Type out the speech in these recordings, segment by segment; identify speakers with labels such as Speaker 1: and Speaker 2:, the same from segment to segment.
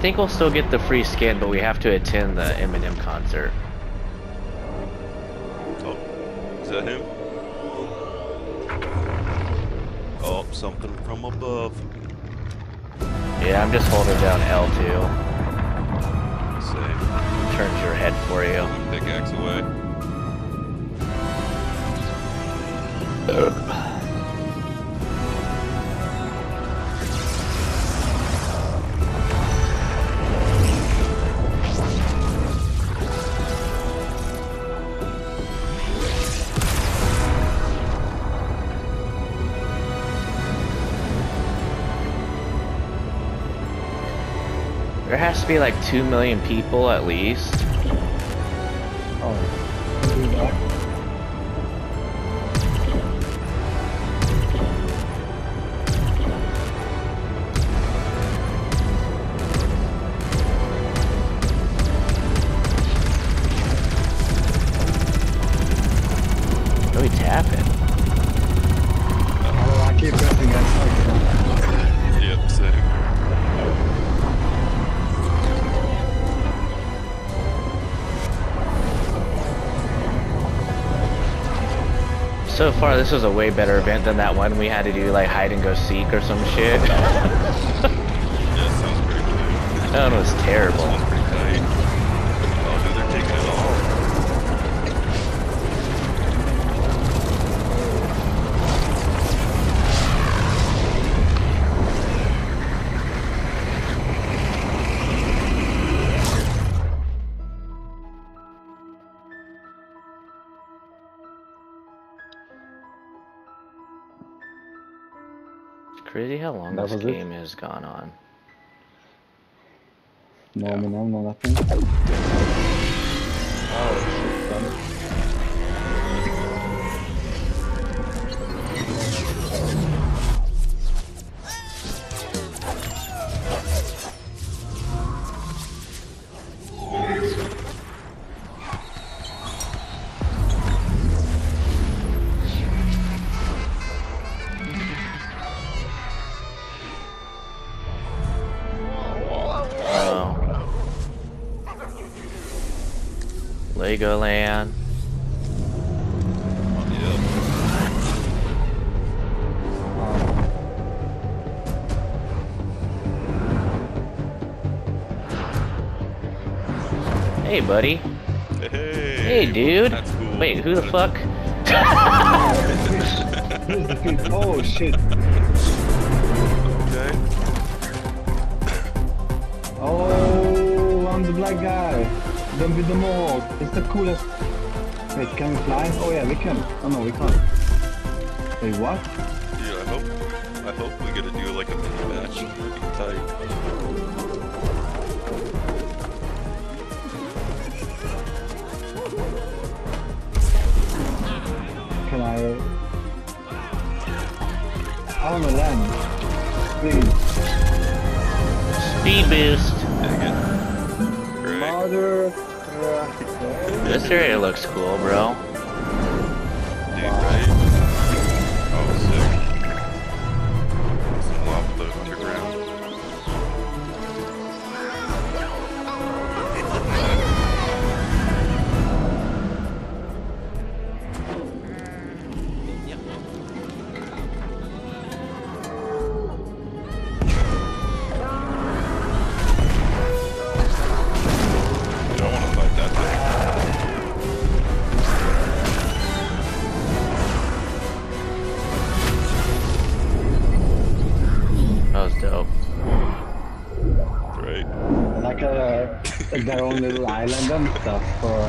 Speaker 1: think we'll still get the free skin, but we have to attend the Eminem concert.
Speaker 2: Oh, is that him? Oh, something from above.
Speaker 1: Yeah, I'm just holding down L2.
Speaker 2: Same.
Speaker 1: Turns your head for you.
Speaker 2: Pickaxe away.
Speaker 1: There has to be like 2 million people at least.
Speaker 3: Oh, do that.
Speaker 1: What are we tapping?
Speaker 3: Oh, I keep pressing that.
Speaker 2: Yep, same.
Speaker 1: So far, this was a way better event than that one we had to do, like hide and go seek or some shit.
Speaker 2: Yeah, sounds pretty good.
Speaker 1: That one was terrible.
Speaker 2: This one's pretty tight. Oh, dude, they're taking it all.
Speaker 1: Crazy how long
Speaker 3: That
Speaker 1: this
Speaker 3: was it?
Speaker 1: game has gone on.
Speaker 3: No,
Speaker 2: Yeah.
Speaker 3: no, nothing. Oh, shit, done.
Speaker 1: Oh. Legoland.
Speaker 2: Yep.
Speaker 1: Hey, buddy.
Speaker 2: Hey,
Speaker 1: Hey, dude.
Speaker 2: that's cool.
Speaker 1: Wait, who the fuck?
Speaker 3: Here's the fish. Oh, shit.
Speaker 2: Okay.
Speaker 3: Oh, I'm the black guy. The with the mohawk. It's the coolest. Wait, can we fly? Oh yeah, we can. Oh no, we can't. Wait, what?
Speaker 2: Yeah, I hope we get to do like a mini match. That'd be tight.
Speaker 3: Can I wanna land. Please.
Speaker 1: Speed boost.
Speaker 2: Dang it. Great.
Speaker 3: Mother.
Speaker 1: This area looks cool, bro.
Speaker 2: Dude, right? Oh, sick. Some lava floating underground. You don't want to fight that thing.
Speaker 1: That was dope.
Speaker 2: Right.
Speaker 3: Like their own little island and stuff.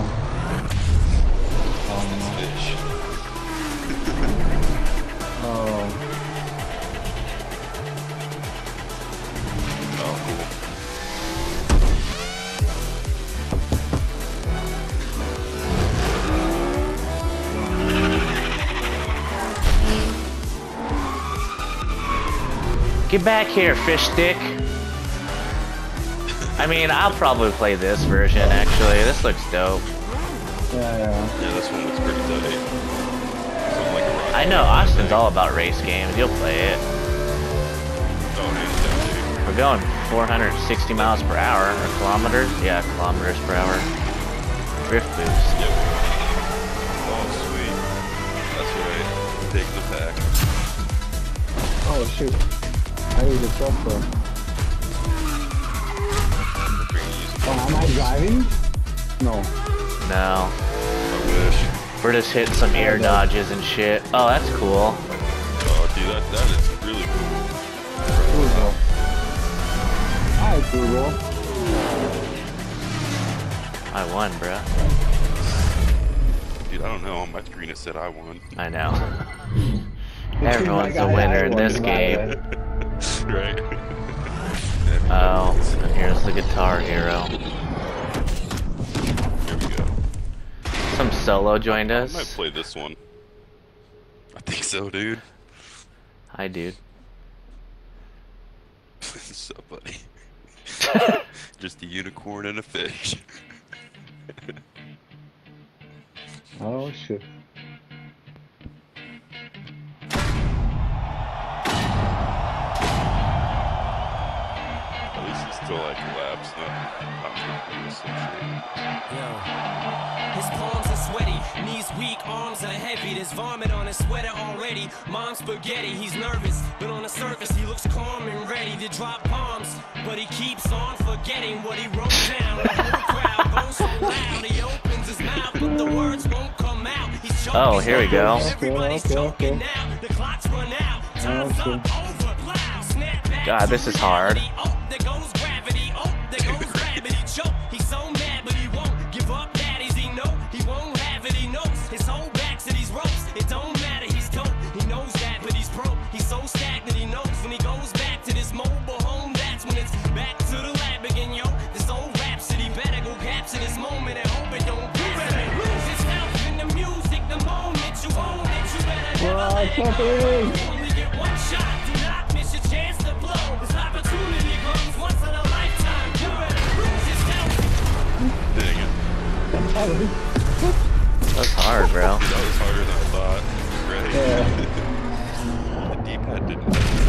Speaker 2: Fish.
Speaker 3: Oh.
Speaker 2: Oh, cool.
Speaker 1: Get back here, fish stick. I mean, I'll probably play this version, actually. This looks dope.
Speaker 3: Yeah.
Speaker 2: Yeah, this one looks pretty tight. Something like a rocket
Speaker 1: I know
Speaker 2: ship
Speaker 1: Austin's
Speaker 2: thing.
Speaker 1: all about race games. You'll play it.
Speaker 2: Oh, hands down, dude.
Speaker 1: we're going 460 miles per hour, or kilometers? Yeah, kilometers per hour. Drift boost.
Speaker 2: Yep. Oh, sweet. That's right. Take the pack.
Speaker 3: Oh shit. I need the chopper. Oh, am I driving? No.
Speaker 1: No.
Speaker 2: I wish.
Speaker 1: We're just hitting some air dodges and shit. Oh, that's cool.
Speaker 2: Oh, dude, that is really cool.
Speaker 3: Turbo. Hi, Turbo.
Speaker 1: I won, bruh.
Speaker 2: Dude, I don't know. On my screen it said I won.
Speaker 1: I know. Everyone's a winner in this game.
Speaker 2: Right.
Speaker 1: Oh, and here's the Guitar Hero.
Speaker 2: Here we go.
Speaker 1: Some solo joined
Speaker 2: I might
Speaker 1: us.
Speaker 2: play this one. I think so, dude.
Speaker 1: Hi, dude.
Speaker 2: What's up, buddy? Just a unicorn and a fish.
Speaker 3: Oh shit.
Speaker 2: At least it's still like laps, not some
Speaker 4: Yo. His palms are sweaty, knees weak, arms are heavy. There's vomit on his sweater already. Mom's spaghetti, he's nervous, but on the surface he looks calm and ready to drop bombs. But he keeps on forgetting what he wrote down. The whole crowd goes so loud, he opens his mouth, but the words won't come out. He's choking.
Speaker 1: Oh, here we go.
Speaker 4: Everybody's choking now. The clock's run out. Time's up, over, loud. Snap back.
Speaker 1: God, this is hard.
Speaker 4: Oh, there goes gravity. Oh, there goes gravity. Choke. He's so mad, but he won't give up. Daddies, he know he won't have it. He knows his whole back to these ropes. It don't matter. He's dope. He knows that, but he's broke. He's so stagnant. He knows when he goes back to this mobile home. That's when it's back to the lab again, yo. This old rhapsody better go capture this moment and hope it don't lose its health in the music. The moment you own it, you better never
Speaker 3: Wow,
Speaker 4: let it go.
Speaker 3: Pepe.
Speaker 4: You only get one shot. Do not miss your chance to blow. This opportunity comes once in a lifetime. You better lose yourself.
Speaker 2: Dang it.
Speaker 1: That's hard, bro.
Speaker 2: Dude, that was harder than I thought. Right?
Speaker 3: Yeah.
Speaker 2: The D-pad didn't.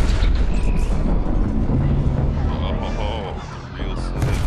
Speaker 2: Oh, real sick.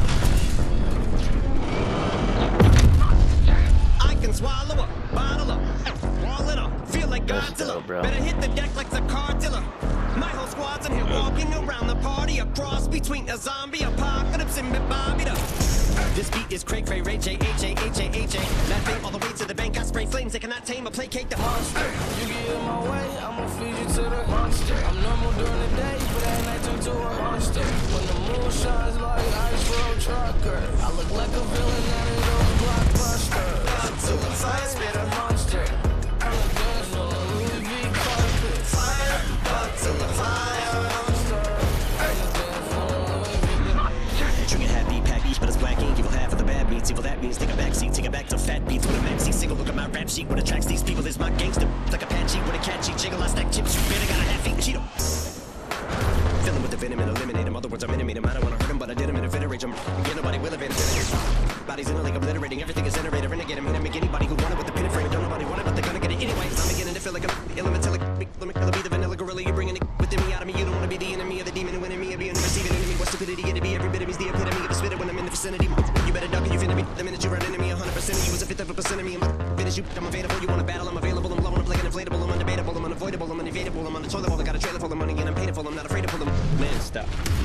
Speaker 4: I can swallow up, bottle up, wall it up, feel like
Speaker 1: Let's go,
Speaker 4: Godzilla.
Speaker 1: bro.
Speaker 4: Better hit the deck like the cartilla. My whole squad's in here walking around the party, a cross between a zombie apocalypse and Bobby the. This beat is cray cray, Ray J, H-A-H-A-H-A. Laughing all the way to the bank, I spray flames, they cannot tame or placate the monster.
Speaker 5: You get in my way, I'ma feed you to the monster. I'm normal during the day, but at night turn to a monster. When the moon shines like ice road trucker, I look like a villain out of those blockbusters. To the fire, spit a monster. I'm a dance on a Louis V carpet. Fire, up to the fire, monster. I'm a dance on a Louis V.
Speaker 4: Drinking happy pack each, but it's black ink. Evil half of the bad beats. Evil that means take a back seat, take it back to fat beats with a maxi single. Look at my rap sheet. What attracts these people is my gangster. Like Apache with a catchy jiggle. I stack chips. You better got a half eat Cheeto. Fill him with the venom and eliminate him. Other words, I'm intimate him. I don't wanna hurt him, but I did him in a fit of rage. Get nobody will event. Bodies in a lake obliterating. Everything is generated. Renegade him. Hit him. Make anybody who want it with the pin and frame. Don't nobody want it, but they're gonna get it anyways. I'm beginning to feel like I'm elemental. Let me be the vanilla gorilla. You're bringing it within me out of me. You don't wanna be the enemy of the demon who in me. Being the receiving enemy. What stupidity it'd be. Every bit of me's the epitome of a spitter when I'm in the vicinity. You better duck or you finna be. The minute you run into me, 100% of you is a fifth of a percent of me. I'm finish you. I'm available. You wanna battle? I'm available. I'm blowing up like an inflatable. I'm undebatable. I'm unavoidable. I'm unevadable. I'm on the toilet bowl. I got a trailer full of money and I'm paid for. I'm not afraid to pull them. Man, stop.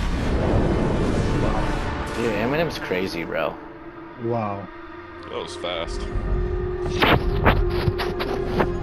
Speaker 1: Dude, Eminem's crazy, bro.
Speaker 3: Wow.
Speaker 2: That was fast.